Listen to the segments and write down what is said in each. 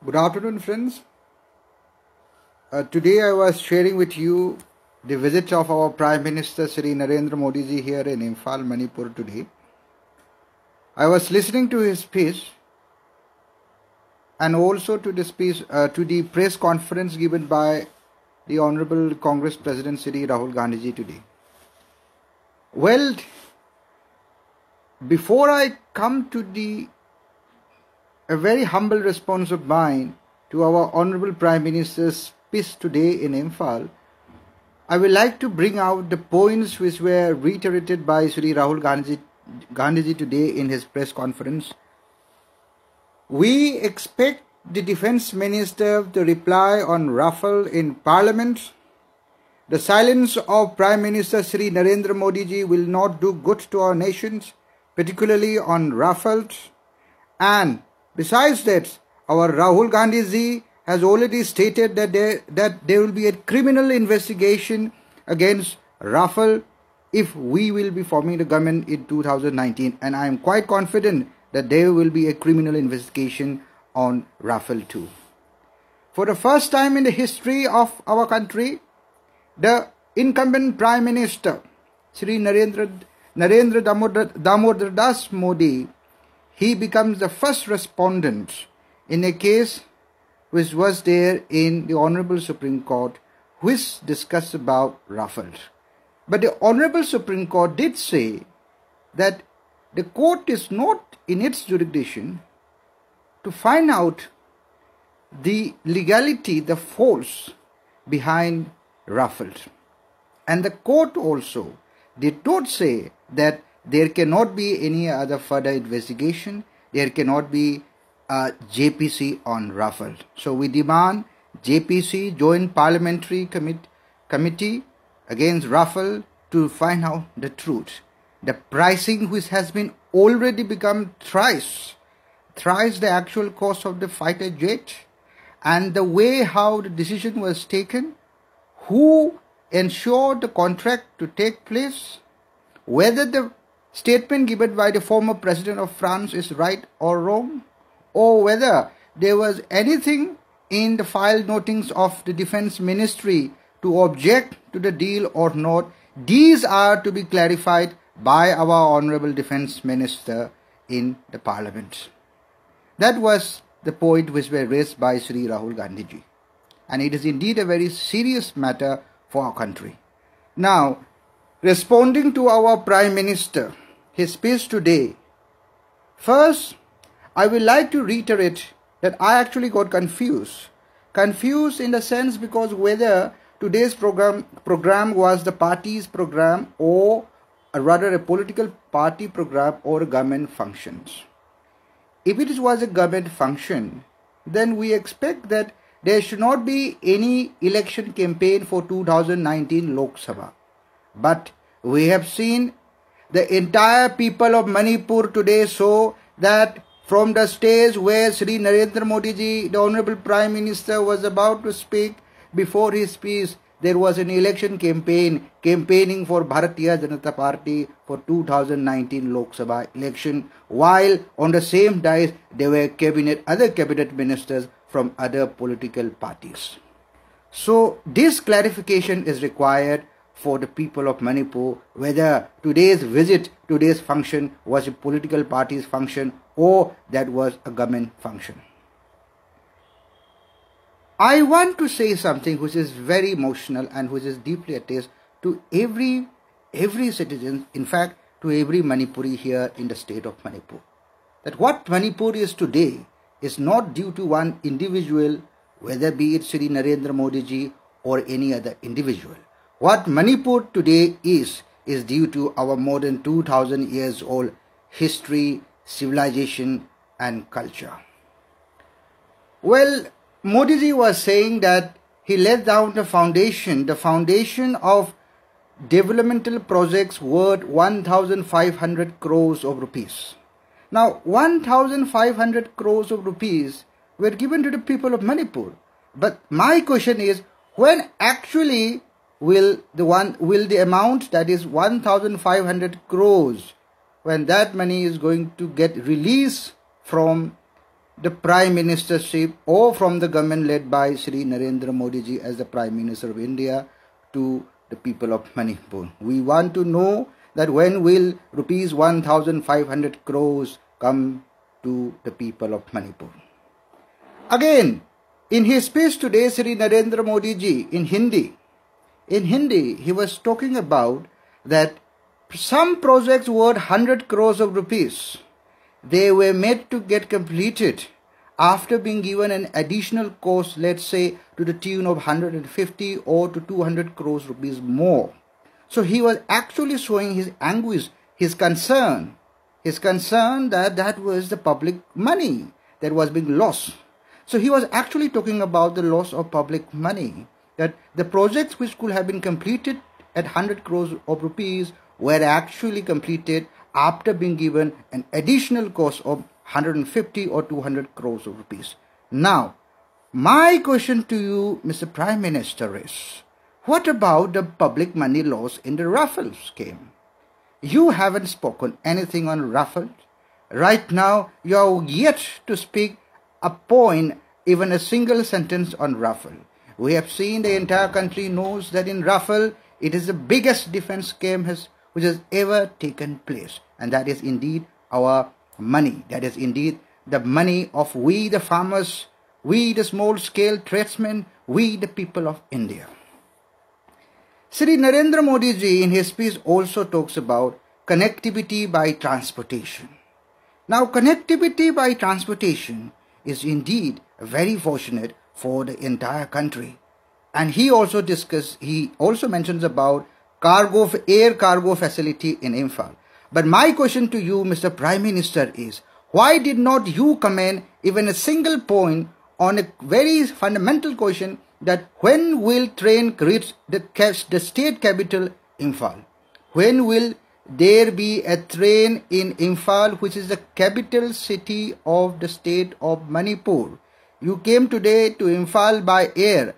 Good afternoon, friends. Today I was sharing with you the visit of our Prime Minister Shri Narendra Modi ji here in Imphal, Manipur today. I was listening to his speech and also to the press conference given by the Honorable Congress President Shri Rahul Gandhi ji today. Well, before I come to a very humble response of mine to our Honorable Prime Minister's speech today in Imphal, I would like to bring out the points which were reiterated by Shri Rahul Gandhi ji today in his press conference. We expect the Defence Minister to reply on Rafale in Parliament. The silence of Prime Minister Shri Narendra Modi ji will not do good to our nations, particularly on Rafale. And besides that, our Rahul Gandhi ji has already stated that there will be a criminal investigation against Rafale if we will be forming the government in 2019. And I am quite confident that there will be a criminal investigation on Rafale too. For the first time in the history of our country, the incumbent Prime Minister, Shri Narendra Damodar Das Modi, he becomes the first respondent in a case which was there in the Honorable Supreme Court, which discussed about Rafale. But the Honorable Supreme Court did say that the court is not in its jurisdiction to find out the legality, the force behind Rafale. And the court also did not say that there cannot be any other further investigation. There cannot be a JPC on Rafale. So we demand JPC, Joint Parliamentary Committee against Rafale, to find out the truth. The pricing which has been already become thrice the actual cost of the fighter jet, and the way how the decision was taken, who ensured the contract to take place, whether the statement given by the former president of France is right or wrong, or whether there was anything in the file notings of the Defense Ministry to object to the deal or not. These are to be clarified by our Honorable Defense Minister in the Parliament. That was the point which were raised by Shri Rahul Gandhi ji. And it is indeed a very serious matter for our country. Now, responding to our Prime Minister, his speech today, first, I would like to reiterate that I actually got confused. Confused in the sense because whether today's program was the party's program or rather a political party program or a government functions. If it was a government function, then we expect that there should not be any election campaign for 2019 Lok Sabha. But we have seen the entire people of Manipur today show that from the stage where Shri Narendra Modi ji, the Honorable Prime Minister, was about to speak, before his speech, there was an election campaigning for Bharatiya Janata Party for 2019 Lok Sabha election, while on the same day there were other cabinet ministers from other political parties. So this clarification is required for the people of Manipur, whether today's visit, today's function was a political party's function or that was a government function. I want to say something which is very emotional and which is deeply attached to every citizen, in fact to every Manipuri here in the state of Manipur. That what Manipur is today is not due to one individual, whether be it Shri Narendra Modi ji or any other individual. What Manipur today is due to our more than 2000 years old history, civilization and culture. Well, Modi ji was saying that he laid down the foundation of developmental projects worth 1,500 crores of rupees. Now, 1,500 crores of rupees were given to the people of Manipur. But my question is, when actually will the amount, that is 1,500 crores, when that money is going to get released from the Prime Ministership or from the government led by Shri Narendra Modi ji as the Prime Minister of India to the people of Manipur. We want to know that when will rupees 1,500 crores come to the people of Manipur. Again, in his speech today, Shri Narendra Modi ji in Hindi, he was talking about that some projects worth 100 crores of rupees, they were made to get completed after being given an additional cost, let's say to the tune of 150 or to 200 crores rupees more. So he was actually showing his anguish, his concern that was the public money that was being lost. So he was actually talking about the loss of public money, that the projects which could have been completed at 100 crores of rupees were actually completed after being given an additional cost of 150 or 200 crores of rupees. Now, my question to you, Mr. Prime Minister, is, what about the public money loss in the Rafale scheme? You haven't spoken anything on Rafale. Right now, you are yet to speak a point, even a single sentence on Rafale. We have seen the entire country knows that in Rafale, it is the biggest defense scheme which has ever taken place. And that is indeed our money. That is indeed the money of we the farmers, we the small-scale tradesmen, we the people of India. Shri Narendra Modi ji in his speech also talks about connectivity by transportation. Now, connectivity by transportation is indeed very fortunate for the entire country. And he also mentions about air cargo facility in Imphal. But my question to you, Mr. Prime Minister, is why did not you comment even a single point on a very fundamental question that when will train reach the state capital Imphal? When will there be a train in Imphal, which is the capital city of the state of Manipur? You came today to Imphal by air.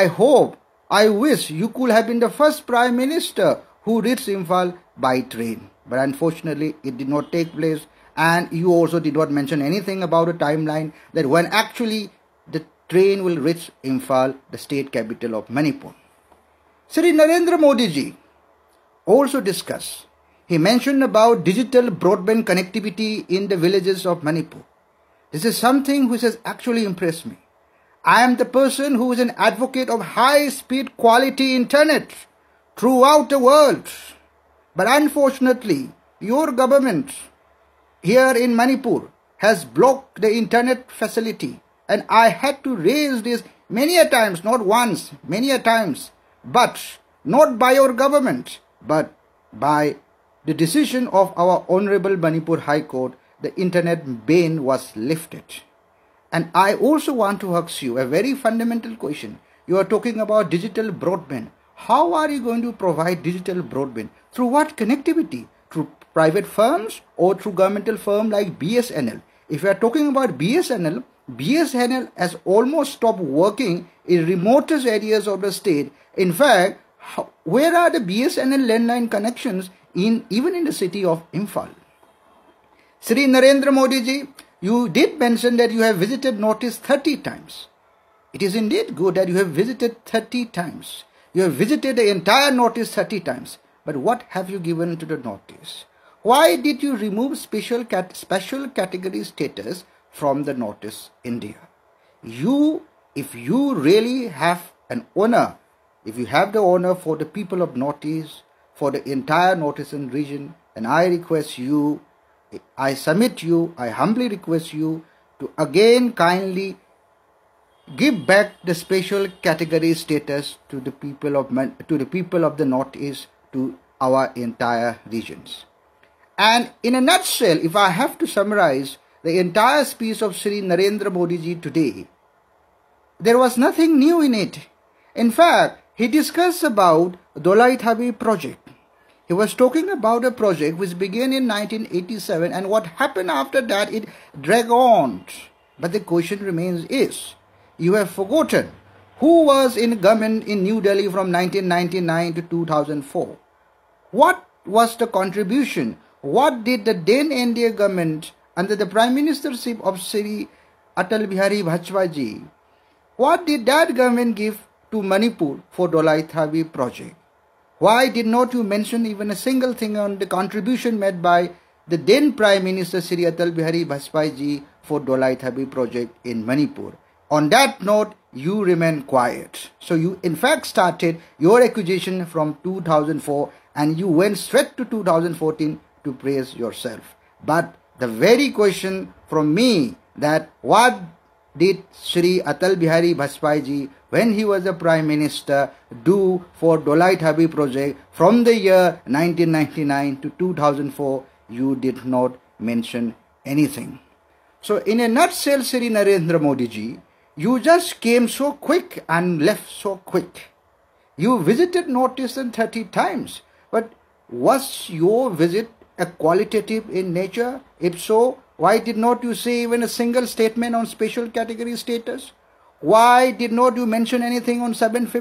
I wish you could have been the first Prime Minister who reached Imphal by train. But unfortunately, it did not take place. And you also did not mention anything about a timeline that when actually the train will reach Imphal, the state capital of Manipur. Shri Narendra Modi ji also discussed. He mentioned about digital broadband connectivity in the villages of Manipur. This is something which has actually impressed me. I am the person who is an advocate of high-speed quality internet throughout the world. But unfortunately, your government here in Manipur has blocked the internet facility. And I had to raise this many a times, not once, many a times. But not by your government, but by the decision of our Honorable Manipur High Court, the internet ban was lifted. And I also want to ask you a very fundamental question. You are talking about digital broadband. How are you going to provide digital broadband? Through what connectivity? Through private firms or through governmental firm like BSNL? If you are talking about BSNL has almost stopped working in remotest areas of the state. In fact, where are the BSNL landline connections even in the city of Imphal? Shri Narendra Modi ji, you did mention that you have visited Northeast 30 times. It is indeed good that you have visited 30 times. You have visited the entire Northeast 30 times. But what have you given to the Northeast? Why did you remove special category status from the Northeast India? If you really have an honor, if you have the honor for the people of Northeast, for the entire Northeastern region, and I request you, I submit you, I humbly request you to again kindly give back the special category status to the people of the Northeast, to our entire regions. And in a nutshell, if I have to summarize the entire speech of Shri Narendra Modi ji today, there was nothing new in it. In fact, he discussed about Dolai Thabi project. He was talking about a project which began in 1987, and what happened after that, it dragged on. But the question remains is, you have forgotten who was in government in New Delhi from 1999 to 2004. What was the contribution? What did the then India government under the Prime Ministership of Shri Atal Bihari Vajpayee, what did that government give to Manipur for Dholai Thabi project? Why did not you mention even a single thing on the contribution made by the then Prime Minister Sri Atal Bihari Vajpayee for Dholai Thabi project in Manipur? On that note, you remain quiet. So you in fact started your accusation from 2004 and you went straight to 2014 to praise yourself. But the very question from me that what did Sri Atal Bihari Vajpayee when he was the Prime Minister do for Dholai Thabi project from the year 1999 to 2004, you did not mention anything. So in a nutshell, Sri Narendra Modi ji, you just came so quick and left so quick. You visited Northeastern 30 times, but was your visit a qualitative in nature? If so, why did not you say even a single statement on special category status? Why did not you mention anything on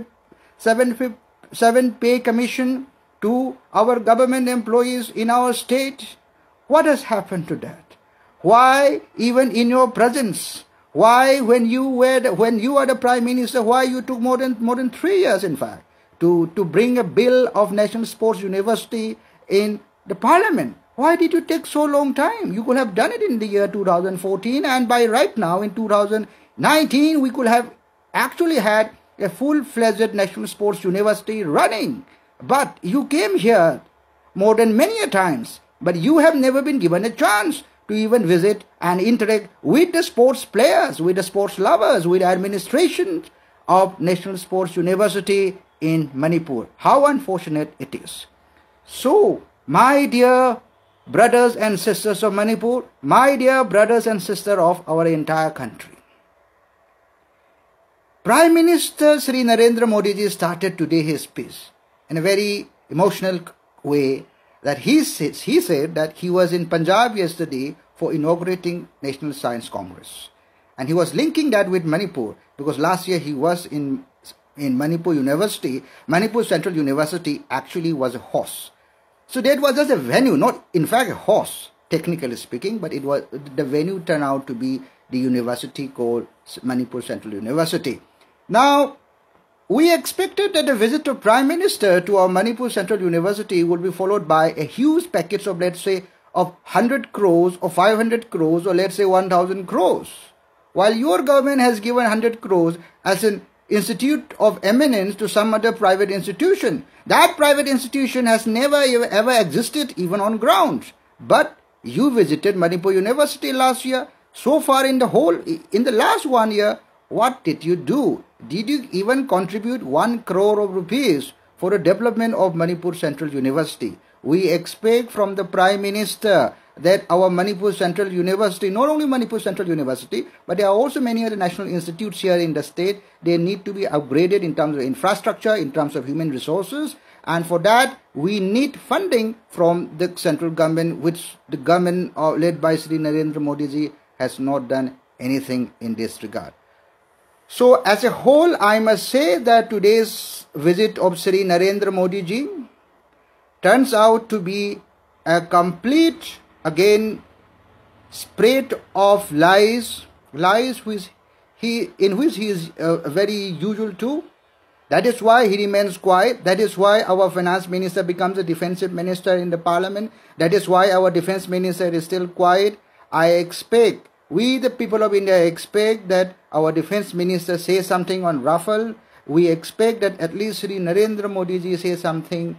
7 pay commission to our government employees in our state? What has happened to that? Why even in your presence? Why when you are the Prime Minister, why you took more than 3 years in fact to bring a bill of National Sports University in the Parliament? Why did you take so long time? You could have done it in the year 2014 and by right now in 2019 we could have actually had a full-fledged National Sports University running. But you came here more than many a times, but you have never been given a chance to even visit and interact with the sports players, with the sports lovers, with the administration of National Sports University in Manipur. How unfortunate it is. So, my dear brothers and sisters of Manipur, my dear brothers and sisters of our entire country, Prime Minister Sri Narendra Modi ji started today his speech in a very emotional way that he said that he was in Punjab yesterday for inaugurating National Science Congress. And he was linking that with Manipur because last year he was in Manipur University. Manipur Central University actually was a horse. So that was just a venue, not in fact a horse, technically speaking, but it was the venue turned out to be the university called Manipur Central University. Now, we expected that the visit of Prime Minister to our Manipur Central University would be followed by a huge package of, let's say, of 100 crores or 500 crores or let's say 1,000 crores. While your government has given 100 crores as an institute of eminence to some other private institution, that private institution has never ever existed even on ground. But you visited Manipur University last year. So far in the last 1 year, what did you do? Did you even contribute 1 crore of rupees for the development of Manipur Central University? We expect from the Prime Minister that our Manipur Central University, not only Manipur Central University, but there are also many other national institutes here in the state. They need to be upgraded in terms of infrastructure, in terms of human resources. And for that, we need funding from the central government, which the government led by Sri Narendra Modi ji has not done anything in this regard. So as a whole, I must say that today's visit of Sri Narendra Modi ji turns out to be a complete, again, spread of lies which he is very usual to. That is why he remains quiet. That is why our finance minister becomes a defensive minister in the parliament. That is why our defense minister is still quiet. I expect, we the people of India expect that our defense minister say something on Rafale. We expect that at least Sri Narendra Modi ji say something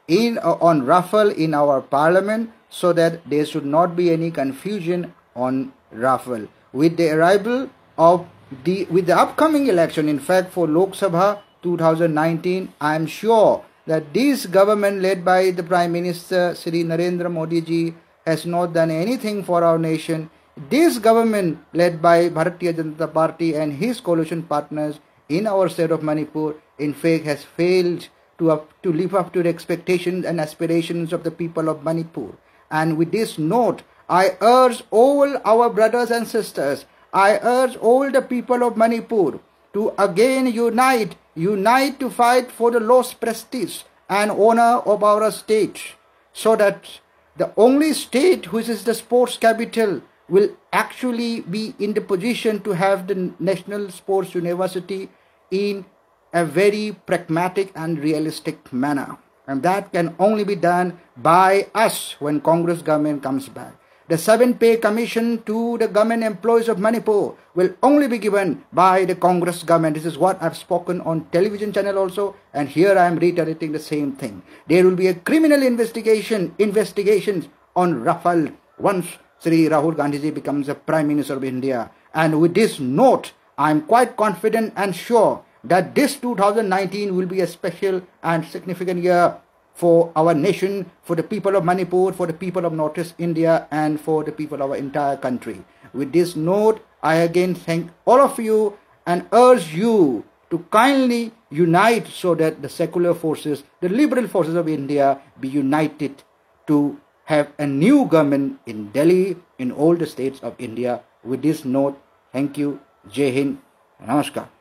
on Rafale in our parliament so that there should not be any confusion on Rafale. With the arrival of with the upcoming election, in fact for Lok Sabha 2019, I am sure that this government led by the Prime Minister Sri Narendra Modi ji has not done anything for our nation. This government led by Bharatiya Janata Party and his coalition partners in our state of Manipur, in fact, has failed to live up to the expectations and aspirations of the people of Manipur. And with this note, I urge all our brothers and sisters, I urge all the people of Manipur to again unite to fight for the lost prestige and honor of our state, so that the only state which is the sports capital, will actually be in the position to have the National Sports University in a very pragmatic and realistic manner. And that can only be done by us when Congress government comes back. The 7-pay commission to the government employees of Manipur will only be given by the Congress government. This is what I've spoken on television channel also, and here I am reiterating the same thing. There will be a criminal investigations on Rafale once Sri Rahul Gandhi becomes the Prime Minister of India. And with this note, I am quite confident and sure that this 2019 will be a special and significant year for our nation, for the people of Manipur, for the people of Northeast India, and for the people of our entire country. With this note, I again thank all of you and urge you to kindly unite so that the secular forces, the liberal forces of India be united to have a new government in Delhi, in all the states of India. With this note, thank you. Jai Hind. Namaskar.